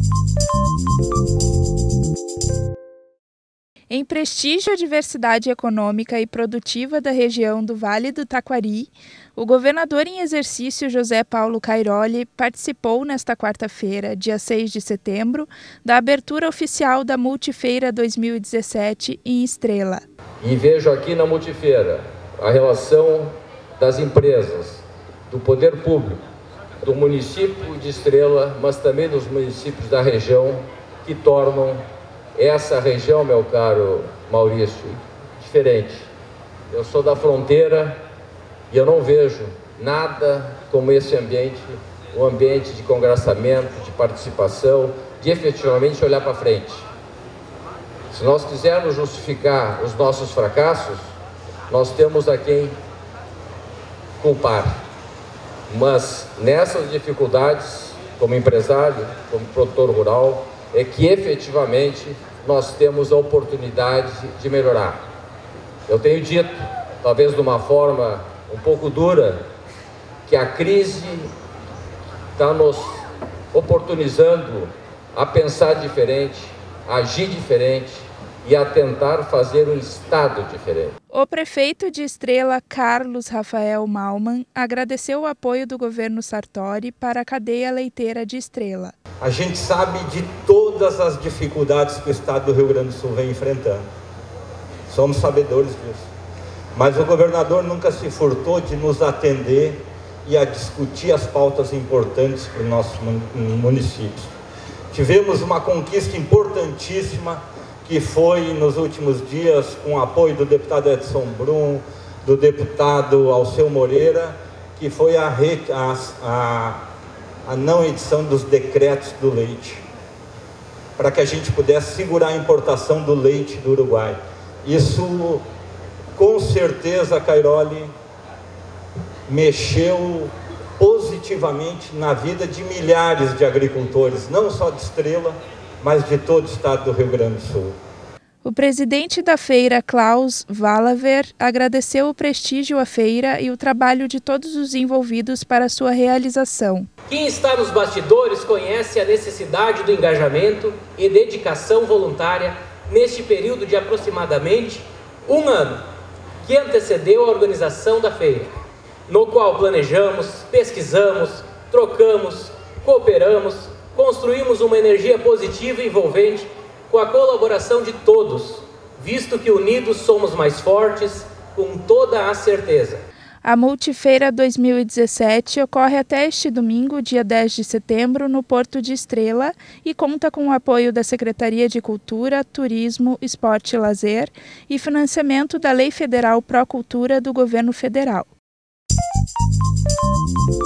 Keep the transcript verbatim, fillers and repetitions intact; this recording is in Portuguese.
Em prestígio à diversidade econômica e produtiva da região do Vale do Taquari, o governador em exercício José Paulo Cairoli participou nesta quarta-feira, dia seis de setembro, da abertura oficial da Multifeira dois mil e dezessete em Estrela. E vejo aqui na Multifeira a relação das empresas, do poder público, do município de Estrela, mas também dos municípios da região, que tornam essa região, meu caro Maurício, diferente. Eu sou da fronteira e eu não vejo nada como esse ambiente, o um ambiente de congraçamento, de participação, de efetivamente olhar para frente. Se nós quisermos justificar os nossos fracassos, nós temos a quem culpar. Mas nessas dificuldades, como empresário, como produtor rural, é que efetivamente nós temos a oportunidade de melhorar. Eu tenho dito, talvez de uma forma um pouco dura, que a crise está nos oportunizando a pensar diferente, a agir diferente e a tentar fazer um Estado diferente. O prefeito de Estrela, Carlos Rafael Malman, agradeceu o apoio do governo Sartori para a cadeia leiteira de Estrela. A gente sabe de todas as dificuldades que o estado do Rio Grande do Sul vem enfrentando. Somos sabedores disso. Mas o governador nunca se furtou de nos atender e a discutir as pautas importantes para os nossos municípios. Tivemos uma conquista importantíssima, que foi nos últimos dias, com o apoio do deputado Edson Brum, do deputado Alceu Moreira, que foi a, a, a, a não edição dos decretos do leite, para que a gente pudesse segurar a importação do leite do Uruguai. Isso, com certeza, Cairoli, mexeu positivamente na vida de milhares de agricultores, não só de Estrela, mas de todo o estado do Rio Grande do Sul. O presidente da feira, Klaus Wallaver, agradeceu o prestígio à feira e o trabalho de todos os envolvidos para sua realização. Quem está nos bastidores conhece a necessidade do engajamento e dedicação voluntária neste período de aproximadamente um ano, que antecedeu a organização da feira, no qual planejamos, pesquisamos, trocamos, cooperamos, construímos uma energia positiva e envolvente com a colaboração de todos, visto que unidos somos mais fortes, com toda a certeza. A Multifeira dois mil e dezessete ocorre até este domingo, dia dez de setembro, no Porto de Estrela e conta com o apoio da Secretaria de Cultura, Turismo, Esporte e Lazer e financiamento da Lei Federal Procultura do Governo Federal.